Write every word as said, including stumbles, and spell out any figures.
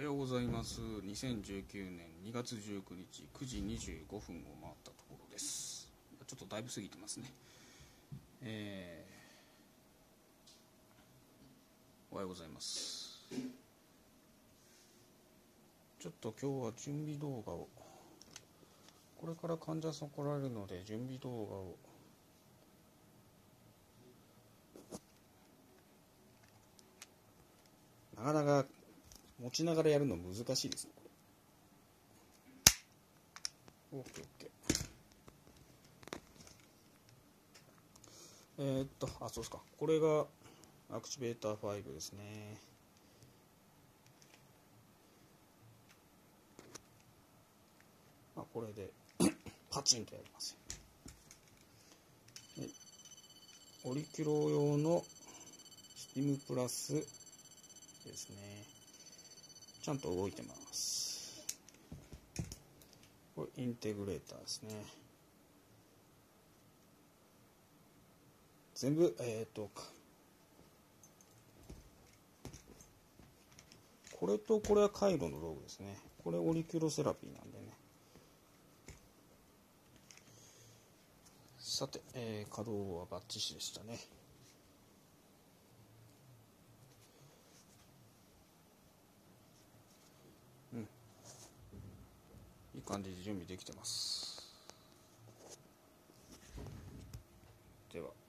おはようございます。にせんじゅうきゅうねんにがつじゅうくにちくじにじゅうごふんを回ったところです。ちょっとだいぶ過ぎてますね。えー、おはようございます。ちょっと今日は準備動画を、これから患者さん来られるので準備動画をなかなか持ちながらやるの難しいですね。オッケーオッケー。えー、っとあそうですか。これがアクチベーターファイブですね。あこれでパチンとやりますよ。オリキュロ用のスティムプラスですね。ちゃんと動いてます。これインテグレーターですね。全部えっとこれとこれは回路の道具ですね。これオリキュロセラピーなんでね。さて、えー、稼働はバッチシでしたね。うん、いい感じで準備できてます。では。